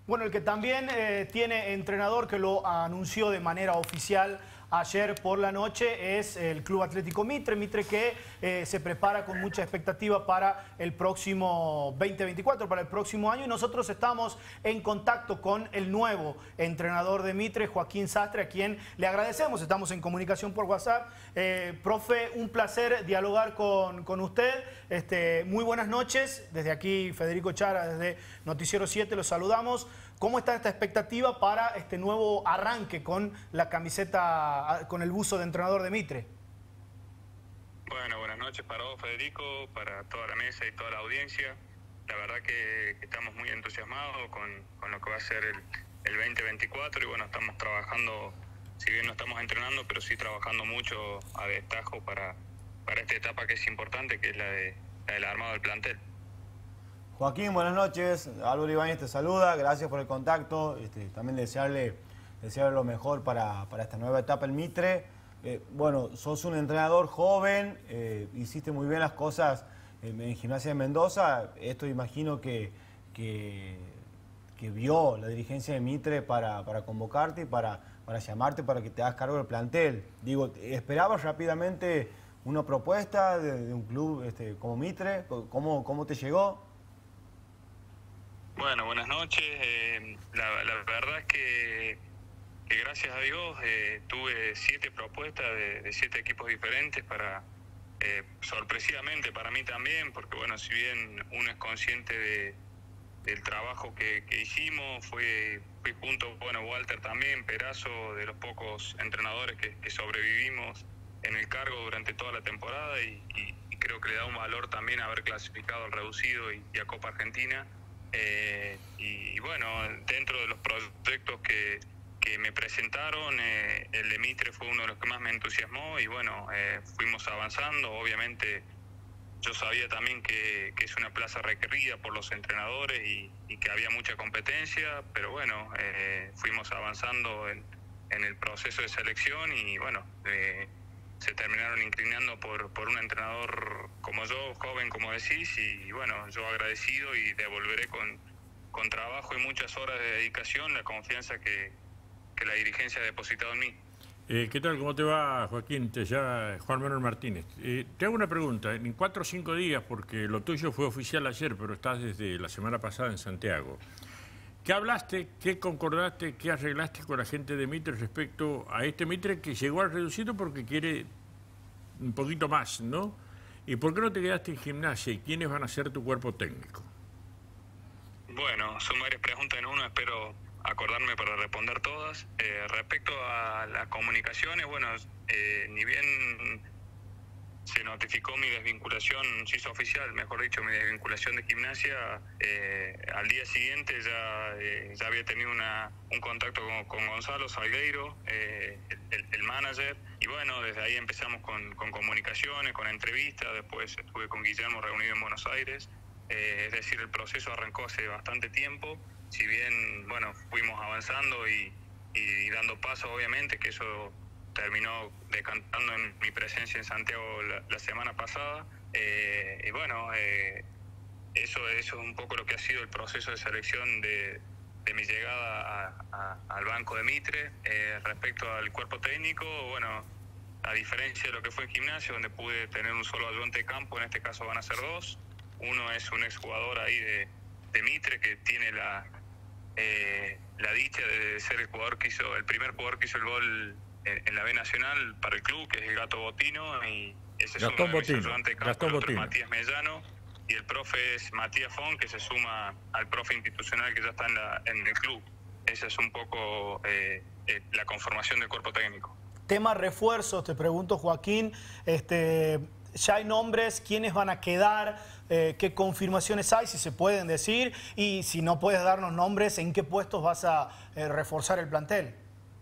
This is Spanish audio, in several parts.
Bueno, el que también tiene entrenador, que lo anunció de manera oficial ayer por la noche, es el Club Atlético Mitre. Mitre que se prepara con mucha expectativa para el próximo 2024, para el próximo año. Y nosotros estamos en contacto con el nuevo entrenador de Mitre, Joaquín Sastre, a quien le agradecemos. Estamos en comunicación por WhatsApp. Profe, un placer dialogar con usted. Muy buenas noches. Desde aquí, Federico Chara, desde Noticiero 7, los saludamos. ¿Cómo está esta expectativa para este nuevo arranque con la camiseta, con el buzo de entrenador de Mitre? Bueno, buenas noches para vos, Federico, para toda la mesa y toda la audiencia. La verdad que estamos muy entusiasmados con lo que va a ser el 2024 y bueno, estamos trabajando, si bien no estamos entrenando, pero sí trabajando mucho a destajo para esta etapa que es importante, que es la del armado del plantel. Joaquín, buenas noches. Álvaro Ibáñez te saluda. Gracias por el contacto. También desearle lo mejor para esta nueva etapa en Mitre. Bueno, sos un entrenador joven, hiciste muy bien las cosas en Gimnasia de Mendoza. Esto imagino que vio la dirigencia de Mitre para convocarte y para llamarte para que te hagas cargo del plantel. Digo, ¿esperabas rápidamente una propuesta de un club como Mitre? ¿Cómo te llegó? Bueno, buenas noches. La verdad es que gracias a Dios tuve 7 propuestas de 7 equipos diferentes para sorpresivamente para mí también, porque bueno, si bien uno es consciente del trabajo que hicimos, fui junto, bueno, Walter también, Perazo, de los pocos entrenadores que sobrevivimos en el cargo durante toda la temporada y creo que le da un valor también haber clasificado al reducido y a Copa Argentina. Y bueno, dentro de los proyectos que me presentaron, el de Mitre fue uno de los que más me entusiasmó y bueno, fuimos avanzando. Obviamente yo sabía también que es una plaza requerida por los entrenadores y que había mucha competencia, pero bueno, fuimos avanzando en el proceso de selección y bueno, se terminaron inclinando por un entrenador como yo, joven como decís, y bueno, yo agradecido y devolveré con trabajo y muchas horas de dedicación la confianza que la dirigencia ha depositado en mí. ¿Qué tal? ¿Cómo te va, Joaquín? Te llama Juan Manuel Martínez. Te hago una pregunta. En 4 o 5 días, porque lo tuyo fue oficial ayer, pero estás desde la semana pasada en Santiago. ¿Qué hablaste, qué concordaste, qué arreglaste con la gente de Mitre respecto a este Mitre que llegó al reducido porque quiere un poquito más, ¿no? ¿Y por qué no te quedaste en Gimnasia? ¿Y quiénes van a ser tu cuerpo técnico? Bueno, son varias preguntas en uno, espero acordarme para responder todas. Respecto a las comunicaciones, bueno, ni bien se notificó mi desvinculación, se hizo oficial, mejor dicho, mi desvinculación de Gimnasia, al día siguiente ya había tenido un contacto con Gonzalo Salgueiro, el manager, y bueno, desde ahí empezamos con comunicaciones, con entrevistas, después estuve con Guillermo reunido en Buenos Aires, es decir, el proceso arrancó hace bastante tiempo, si bien, bueno, fuimos avanzando y dando paso, obviamente, que eso terminó decantando en mi presencia en Santiago la semana pasada. Y bueno, eso es un poco lo que ha sido el proceso de selección de mi llegada al banco de Mitre. Respecto al cuerpo técnico, bueno, a diferencia de lo que fue en Gimnasia, donde pude tener un solo ayudante de campo, en este caso van a ser 2. Uno es un exjugador ahí de Mitre que tiene la dicha de ser el primer jugador que hizo el gol en la B Nacional para el club, que es el Gato Botino, y ese es uno de mis ayudantes de campo, el otro es Matías Mellano, y el profe es Matías Fon, que se suma al profe institucional que ya está en el club. Esa es un poco la conformación del cuerpo técnico. Tema refuerzos, te pregunto, Joaquín, ya hay nombres, quiénes van a quedar, qué confirmaciones hay, si se pueden decir, y si no puedes darnos nombres, ¿en qué puestos vas a reforzar el plantel?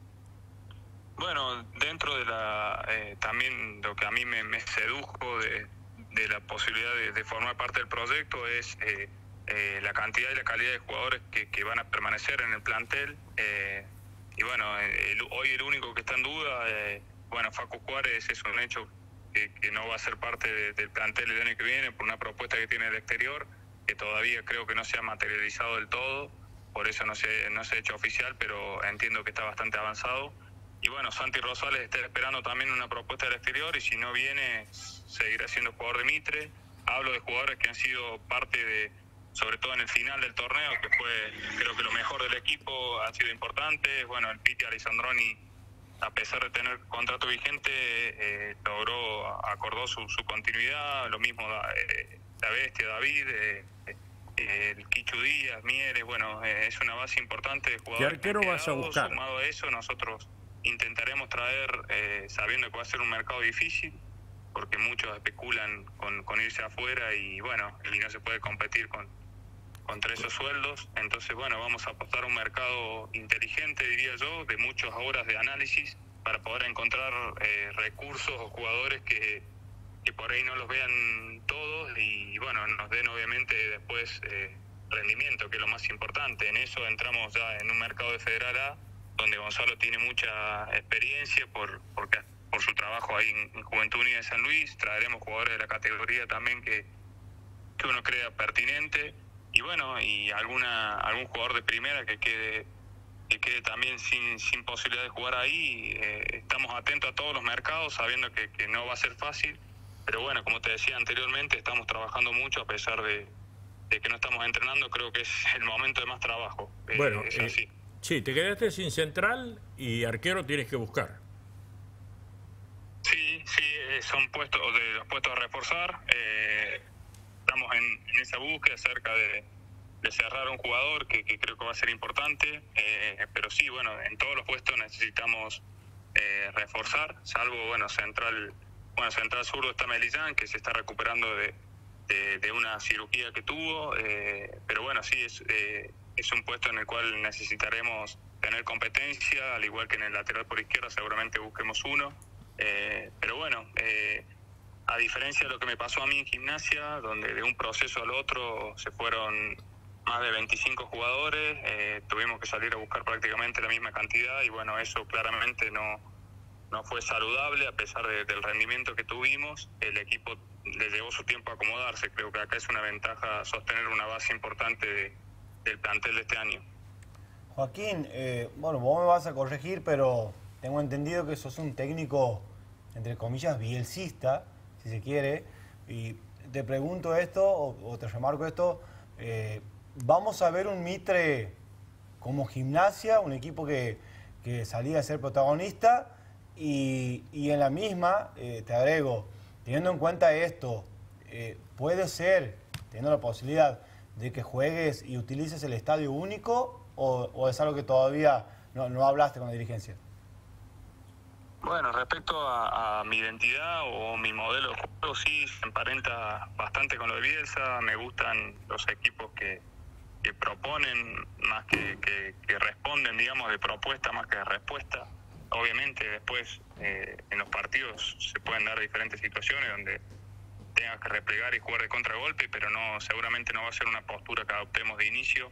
Bueno, dentro de también lo que a mí me sedujo de la posibilidad de formar parte del proyecto es la cantidad y la calidad de jugadores que van a permanecer en el plantel. Y bueno, hoy el único que está en duda, bueno, Facu Juárez es un hecho que no va a ser parte del plantel el año que viene por una propuesta que tiene del exterior, que todavía creo que no se ha materializado del todo, por eso no se ha hecho oficial, pero entiendo que está bastante avanzado. Y bueno, Santi Rosales está esperando también una propuesta del exterior y si no viene, seguirá siendo jugador de Mitre. Hablo de jugadores que han sido parte de, sobre todo en el final del torneo, que fue creo que lo mejor del equipo, ha sido importante. Bueno, el Piti Alessandroni, a pesar de tener contrato vigente, acordó su continuidad. Lo mismo la Bestia, David, el Kichu Díaz, Mieres. Bueno, es una base importante de jugadores. ¿Qué arquero vas a buscar? Sumado a eso, nosotros intentaremos traer, sabiendo que va a ser un mercado difícil, porque muchos especulan con irse afuera y bueno, y no se puede competir contra esos sueldos. Entonces, bueno, vamos a apostar a un mercado inteligente, diría yo, de muchas horas de análisis para poder encontrar recursos o jugadores que por ahí no los vean todos y bueno, nos den obviamente después rendimiento, que es lo más importante. En eso entramos ya en un mercado de Federal A, donde Gonzalo tiene mucha experiencia por su trabajo ahí en Juventud Unida de San Luis. Traeremos jugadores de la categoría también que uno crea pertinente y bueno, y algún jugador de primera que quede también sin posibilidad de jugar ahí. Estamos atentos a todos los mercados, sabiendo que no va a ser fácil, pero bueno, como te decía anteriormente, estamos trabajando mucho a pesar de que no estamos entrenando. Creo que es el momento de más trabajo. Bueno, es así. Sí, te quedaste sin central y arquero tienes que buscar. Sí, son los puestos a reforzar. Estamos en esa búsqueda acerca de cerrar un jugador que creo que va a ser importante, pero sí, bueno, en todos los puestos necesitamos reforzar, salvo, central zurdo está Melillán, que se está recuperando de una cirugía que tuvo, pero bueno, sí, es un puesto en el cual necesitaremos tener competencia, al igual que en el lateral por izquierda seguramente busquemos uno, pero bueno, a diferencia de lo que me pasó a mí en Gimnasia, donde de un proceso al otro se fueron más de 25 jugadores, tuvimos que salir a buscar prácticamente la misma cantidad y bueno, eso claramente no fue saludable a pesar del rendimiento que tuvimos. El equipo le llevó su tiempo a acomodarse. Creo que acá es una ventaja sostener una base importante del plantel de este año. Joaquín, bueno, vos me vas a corregir, pero tengo entendido que sos un técnico, entre comillas, bielcista, si se quiere, y te pregunto esto, o te remarco esto, vamos a ver un Mitre como Gimnasia, un equipo que salía a ser protagonista, y en la misma, te agrego, teniendo en cuenta esto, puede ser, teniendo la posibilidad de que juegues y utilices el estadio único, o es algo que todavía no hablaste con la dirigencia. Bueno, respecto a mi identidad o mi modelo de juego, sí, se emparenta bastante con lo de Bielsa. Me gustan los equipos que proponen más que responden, digamos, de propuesta más que de respuesta. Obviamente después en los partidos se pueden dar diferentes situaciones donde tengas que replegar y jugar de contragolpe, pero seguramente no va a ser una postura que adoptemos de inicio.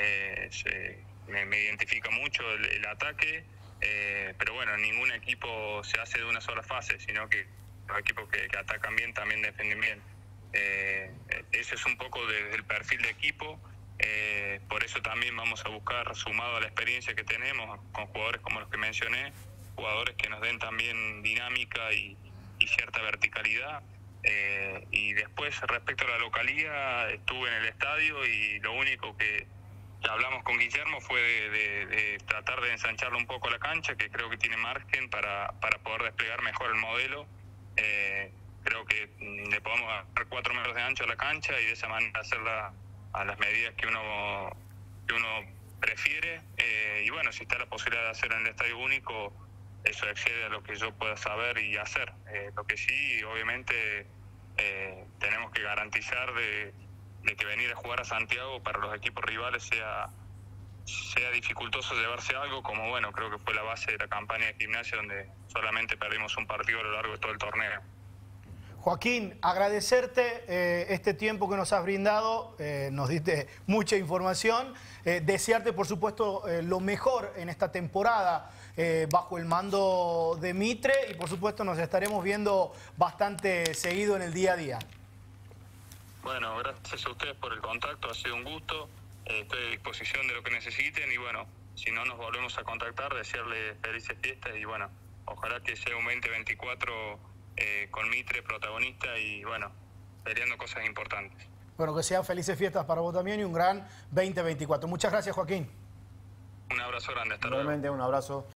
Me identifica mucho el ataque, pero bueno, ningún equipo se hace de una sola fase, sino que los equipos que atacan bien también defienden bien. Ese es un poco del perfil de equipo. Por eso también vamos a buscar, sumado a la experiencia que tenemos con jugadores como los que mencioné, jugadores que nos den también dinámica y cierta verticalidad. Y después, respecto a la localía, estuve en el estadio y lo único que hablamos con Guillermo fue de tratar de ensancharle un poco la cancha, que creo que tiene margen para poder desplegar mejor el modelo. Creo que le podemos dar 4 metros de ancho a la cancha y de esa manera hacerla a las medidas que uno prefiere. Y bueno, si está la posibilidad de hacer en el estadio único, eso excede a lo que yo pueda saber y hacer. Lo que sí, obviamente, tenemos que garantizar de que venir a jugar a Santiago para los equipos rivales sea dificultoso llevarse algo, como bueno, creo que fue la base de la campaña de Gimnasia, donde solamente perdimos un partido a lo largo de todo el torneo. Joaquín, agradecerte este tiempo que nos has brindado, nos diste mucha información, desearte por supuesto lo mejor en esta temporada bajo el mando de Mitre y por supuesto nos estaremos viendo bastante seguido en el día a día. Bueno, gracias a ustedes por el contacto, ha sido un gusto. estoy a disposición de lo que necesiten y bueno, si no nos volvemos a contactar, desearle felices fiestas y bueno, ojalá que sea un 2024 con Mitre protagonista y bueno, peleando cosas importantes. Bueno, que sean felices fiestas para vos también y un gran 2024. Muchas gracias, Joaquín. Un abrazo grande, hasta luego. Realmente un abrazo.